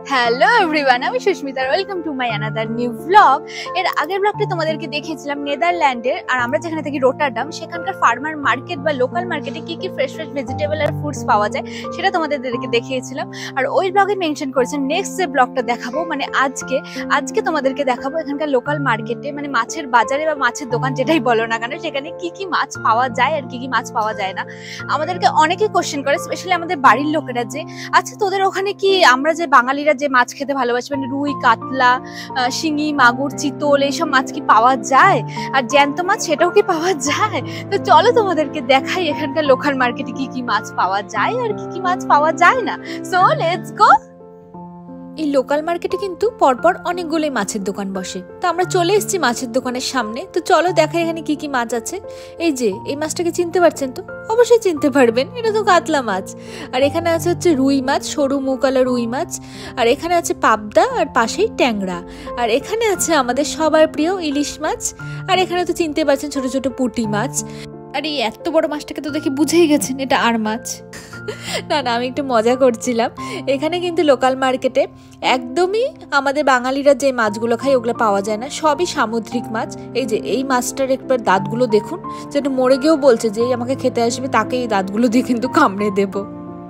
Hello everyone, আমি Susmita. Welcome to my another new blog. এর আগের ব্লগটা তোমাদেরকে দেখিয়েছিলাম নেদারল্যান্ডের, আর আমরা যেখানে থাকি রোটারডাম, সেখানকার ফার্মার মার্কেট বা লোকাল মার্কেটে কি কি ফ্রেশ ভেজিটেবল আর ফ্রুটস পাওয়া যায় সেটা তোমাদেরকে দেখিয়েছিলাম। আর ওই ব্লগে মেনশন করেছেন নেক্সট যে ব্লগটা দেখাবো, মানে আজকে তোমাদেরকে দেখাবো এখানকার লোকাল মার্কেটে, মানে মাছের বাজারে বা মাছের দোকান যেটাই বলো না কেন, সেখানে কি কি মাছ পাওয়া যায় আর কি কি মাছ পাওয়া যায় না। আমাদেরকে অনেকে কোশ্চেন করে, স্পেশালি আমাদের বাড়ির লোকেরা, যে আচ্ছা তোদের ওখানে কি আমরা যে বাঙালিরা যে মাছ খেতে ভালোবাসি, মানে রুই, কাতলা, শিঙি, মাগুর, চিতল, এইসব মাছ কি পাওয়া যায়? আর জ্যান্ত মাছ সেটাও কি পাওয়া যায়? তো চলো তোমাদেরকে দেখাই এখানকার লোকাল মার্কেটে কি কি মাছ পাওয়া যায় আর কি কি মাছ পাওয়া যায় না। So let's go. এই লোকাল মার্কেটে কিন্তু পরপর অনেকগুলোই মাছের দোকান বসে। তো আমরা চলে এসেছি মাছের দোকানের সামনে। তো চলো দেখাই এখানে কি কি মাছ আছে। এই যে এই মাছটাকে চিনতে পারছেন তো? অবশ্যই চিনতে পারবেন, এটা তো কাতলা মাছ। আর এখানে আছে হচ্ছে রুই মাছ, সরু মুকালা রুই মাছ। আর এখানে আছে পাবদা, আর পাশেই ট্যাংরা। আর এখানে আছে আমাদের সবার প্রিয় ইলিশ মাছ। আর এখানে তো চিনতে পারছেন ছোট ছোট পুঁটি মাছ। আর এই এত বড় মাছটাকে তো দেখে বুঝেই গেছেন এটা আর মাছ। না আমি একটু মজা করছিলাম। এখানে কিন্তু লোকাল মার্কেটে একদমই আমাদের বাঙালিরা যে মাছগুলো খায় ওগুলো পাওয়া যায় না, সবই সামুদ্রিক মাছ। এই যে এই মাছটার একবার দাঁতগুলো দেখুন, যেটা মরে গিয়েও বলছে যে আমাকে খেতে আসবে তাকে এই দাঁতগুলো দিয়ে কিন্তু কামড়ে দেবো।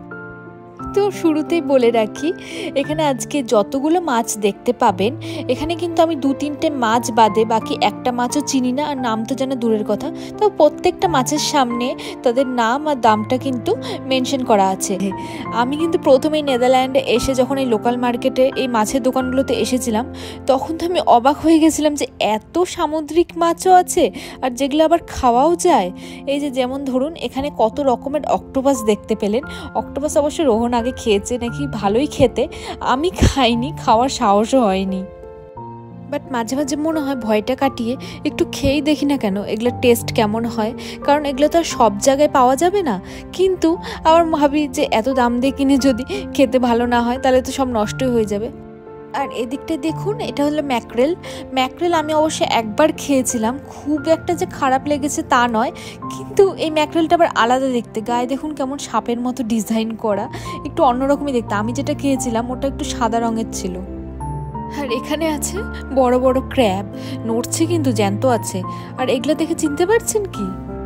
তো শুরুতেই বলে রাখি, এখানে আজকে যতগুলো মাছ দেখতে পাবেন, এখানে কিন্তু আমি 2-3টে মাছ বাদে বাকি একটা মাছও চিনি না, আর নাম তো জানা দূরের কথা। তো প্রত্যেকটা মাছের সামনে তাদের নাম আর দামটা কিন্তু মেনশন করা আছে। আমি কিন্তু প্রথমেই নেদারল্যান্ডে এসে যখন এই লোকাল মার্কেটে এই মাছের দোকানগুলোতে এসেছিলাম, তখন তো আমি অবাক হয়ে গেছিলাম যে এত সামুদ্রিক মাছও আছে, আর যেগুলো আবার খাওয়াও যায়। এই যে যেমন ধরুন এখানে কত রকমের অক্টোপাস দেখতে পেলেন। অক্টোপাস অবশ্য রোহন আগে খেয়েছে, নাকি ভালোই খেতে, আমি খাইনি, খাওয়ার সাহসও হয়নি। বাট মাঝে মাঝে মনে হয় ভয়টা কাটিয়ে একটু খেয়েই দেখি না কেন এগুলোর টেস্ট কেমন হয়, কারণ এগুলো তো আর সব জায়গায় পাওয়া যাবে না। কিন্তু আবার ভাবি যে এত দাম দিয়ে কিনে যদি খেতে ভালো না হয় তাহলে তো সব নষ্টই হয়ে যাবে। আর এদিকটা দেখুন, এটা হলো ম্যাকরেল। আমি অবশ্য একবার খেয়েছিলাম, খুব একটা যে খারাপ লেগেছে তা নয়, কিন্তু এই ম্যাকরেলটা আবার আলাদা দেখতে। গায়ে দেখুন কেমন সাপের মতো ডিজাইন করা, একটু অন্যরকমই দেখতে। আমি যেটা খেয়েছিলাম ওটা একটু সাদা রঙের ছিল। আর এখানে আছে বড় বড় ক্র্যাব, নড়ছে কিন্তু জ্যান্ত আছে। আর এগুলো দেখে চিনতে পারছেন কি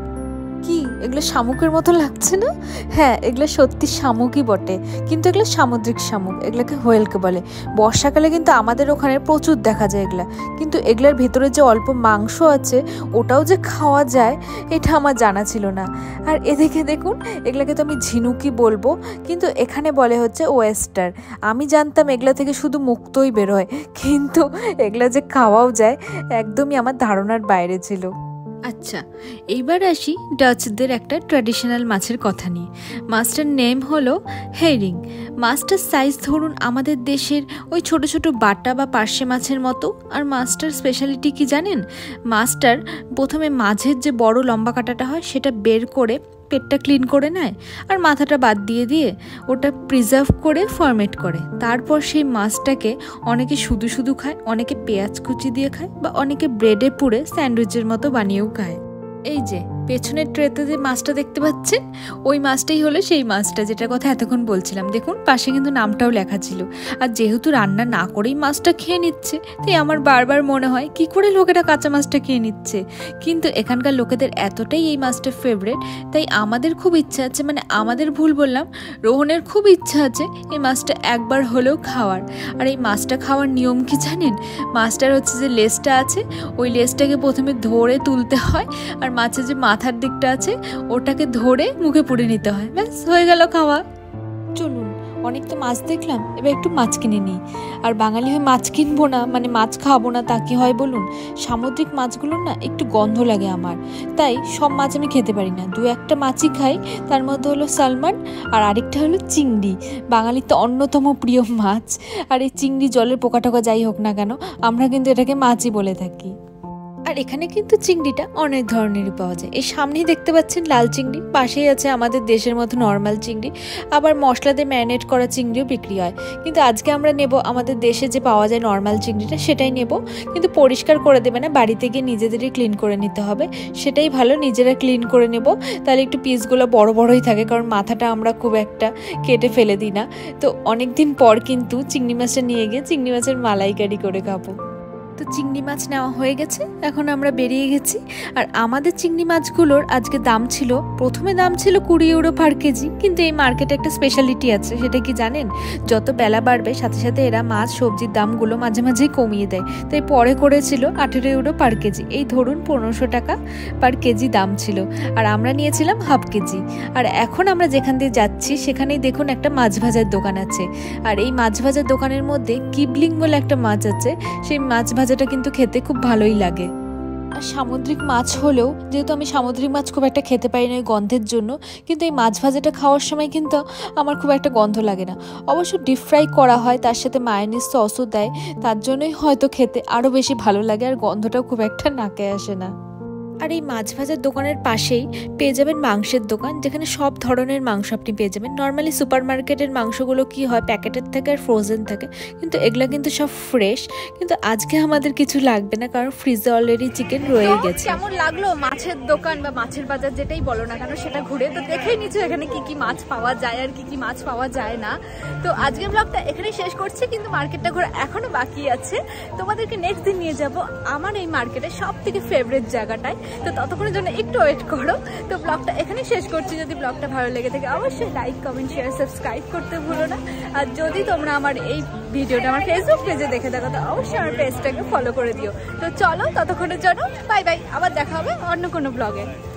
এগুলো শামুকের মতো লাগছে না? হ্যাঁ, এগুলো সত্যি শামুকই বটে, কিন্তু এগুলো সামুদ্রিক শামুক, এগুলোকে হোয়েলকে বলে। বর্ষাকালে কিন্তু আমাদের ওখানে প্রচুর দেখা যায় এগুলা। কিন্তু এগুলোর ভেতরে যে অল্প মাংস আছে ওটাও যে খাওয়া যায় এটা আমার জানা ছিল না। আর এদিকে দেখুন, এগুলোকে তো আমি ঝিনুকি বলবো, কিন্তু এখানে বলে হচ্ছে ওয়েস্টার। আমি জানতাম এগুলা থেকে শুধু মুক্তই বেরোয়, কিন্তু এগুলা যে খাওয়াও যায় একদমই আমার ধারণার বাইরে ছিল। আচ্ছা, এইবার আসি ডাচদের একটা ট্র্যাডিশনাল মাছের কথা নিয়ে। মাছটার নেম হলো হেরিং। মাছটার সাইজ ধরুন আমাদের দেশের ওই ছোট ছোট বাটা বা পার্শে মাছের মতো। আর মাছটার স্পেশালিটি কি জানেন? মাছটার প্রথমে মাঝের যে বড় লম্বা কাঁটাটা হয় সেটা বের করে পেটটা ক্লিন করে নেয়, আর মাথাটা বাদ দিয়ে ওটা প্রিজার্ভ করে ফরমেট করে। তারপর সেই মাছটাকে অনেকে শুধু শুধু খায়, অনেকে পেঁয়াজ কুচি দিয়ে খায়, বা অনেকে ব্রেডে পুড়ে স্যান্ডউইচের মতো বানিয়েও খায়। এই যে পেছনের ট্রেতে যে মাছটা দেখতে পাচ্ছেন, ওই মাছটাই হলো সেই মাছটা যেটার কথা এতক্ষণ বলছিলাম। দেখুন পাশে কিন্তু নামটাও লেখা ছিল। আর যেহেতু রান্না না করেই মাছটা খেয়ে নিচ্ছে, তাই আমার বারবার মনে হয় কি করে লোকেরা কাঁচা মাছটা খেয়ে নিচ্ছে। কিন্তু এখানকার লোকেদের এতটাই এই মাছটা ফেভারিট, তাই আমাদের খুব ইচ্ছা আছে, মানে আমাদের ভুল বললাম, রোহনের খুব ইচ্ছা আছে এই মাছটা একবার হলেও খাওয়ার। আর এই মাছটা খাওয়ার নিয়ম কি জানেন? মাছটার হচ্ছে যে লেজটা আছে, ওই লেজটাকে প্রথমে ধরে তুলতে হয়, আর মাছের যে মাথার দিকটা আছে ওটাকে ধরে মুখে পুড়ে নিতে হয়, ব্যাস হয়ে গেল খাওয়া। চলুন, অনেক তো মাছ দেখলাম, এবার একটু মাছ কিনে নিই। আর বাঙালি হয়ে মাছ কিনবো না মানে মাছ খাবো না তা কি হয় বলুন? সামুদ্রিক মাছগুলোর না একটু গন্ধ লাগে আমার, তাই সব মাছ আমি খেতে পারি না। 2-1টা মাছই খাই, তার মধ্যে হলো সালমান, আর আরেকটা হলো চিংড়ি। বাঙালির তো অন্যতম প্রিয় মাছ। আর এই চিংড়ি জলের পোকা টোকা যাই হোক না কেন, আমরা কিন্তু এটাকে মাছই বলে থাকি। আর আর এখানে কিন্তু চিংড়িটা অনেক ধরনেরই পাওয়া যায়। এই সামনেই দেখতে পাচ্ছেন লাল চিংড়ি, পাশেই আছে আমাদের দেশের মতো নর্মাল চিংড়ি, আবার মশলা দিয়ে ম্যারিনেট করা চিংড়িও বিক্রি হয়। কিন্তু আজকে আমরা নেব আমাদের দেশে যে পাওয়া যায় নর্মাল চিংড়িটা, সেটাই নেব। কিন্তু পরিষ্কার করে দেবে না, বাড়িতে গিয়ে নিজেদেরই ক্লিন করে নিতে হবে, সেটাই ভালো। নিজেরা ক্লিন করে নেব, তাহলে একটু পিসগুলো বড় বড়ই থাকে, কারণ মাথাটা আমরা খুব একটা কেটে ফেলে দিই না। তো অনেক দিন পর কিন্তু চিংড়ি মাছটা নিয়ে গিয়ে চিংড়ি মাছের মালাইকারি করে খাবো। তো চিংড়ি মাছ নেওয়া হয়ে গেছে, এখন আমরা বেরিয়ে গেছি। আর আমাদের চিংড়ি মাছগুলোর আজকে দাম ছিল, প্রথমে দাম ছিল 20 ইউরো পার কেজি। কিন্তু এই মার্কেটে একটা স্পেশালিটি আছে, সেটা কি জানেন? যত বেলা বাড়বে সাথে সাথে এরা মাছ সবজির দামগুলো মাঝে মাঝেই কমিয়ে দেয়। তাই পরে করেছিল 18 ইউরো পার কেজি, এই ধরুন 1500 টাকা পার কেজি দাম ছিল। আর আমরা নিয়েছিলাম হাফ কেজি। আর এখন আমরা যেখান দিয়ে যাচ্ছি সেখানেই দেখুন একটা মাছ ভাজার দোকান আছে। আর এই মাছ ভাজার দোকানের মধ্যে কিবলিং বলে একটা মাছ আছে, সেই মাছ ভাজাটা কিন্তু খেতে খুব ভালোই লাগে। আর সামুদ্রিক মাছ হলেও, যেহেতু আমি সামুদ্রিক মাছ খুব একটা খেতে পারি না ওই গন্ধের জন্য, কিন্তু এই মাছ ভাজাটা খাওয়ার সময় কিন্তু আমার খুব একটা গন্ধ লাগে না। অবশ্য ডিপ ফ্রাই করা হয়, তার সাথে মায়োনিজ সসও দেয়, তার জন্যই হয়তো খেতে আরও বেশি ভালো লাগে, আর গন্ধটাও খুব একটা নাকে আসে না। আর এই মাছ ভাজার দোকানের পাশেই পেয়ে যাবেন মাংসের দোকান, যেখানে সব ধরনের মাংস আপনি পেয়ে যাবেন। নর্মালি সুপার মার্কেটের মাংসগুলো কি হয়, প্যাকেটের থাকে আর ফ্রোজেন থাকে, কিন্তু এগুলো কিন্তু সব ফ্রেশ। কিন্তু আজকে আমাদের কিছু লাগবে না, কারণ ফ্রিজে অলরেডি চিকেন রয়ে গেছে। কেমন লাগলো মাছের দোকান বা মাছের বাজার যেটাই বলো না কেন, সেটা ঘুরে তো দেখেই নিচ্ছ এখানে কি কি মাছ পাওয়া যায় আর কি কি মাছ পাওয়া যায় না। তো আজকের ব্লগটা এখানেই শেষ করছি, কিন্তু মার্কেটটা ঘোরা এখনো বাকি আছে। তোমাদেরকে নেক্সট দিন নিয়ে যাব আমার এই মার্কেটের সব থেকে ফেভারিট জায়গাটায়। তো ততক্ষণের জন্য একটু ওয়েট করো। তো ব্লগটা এখানেই শেষ করছি। যদি ব্লগটা ভালো লেগে থাকে অবশ্যই লাইক, কমেন্ট, শেয়ার, সাবস্ক্রাইব করতে ভুলো না। আর যদি তোমরা আমার এই ভিডিওটা আমার ফেসবুক পেজে দেখে থাকো তো অবশ্যই আমার পেজটাকে ফলো করে দিও। তো চলো ততক্ষণের জন্য বাই বাই, আবার দেখা হবে অন্য কোনো ব্লগে।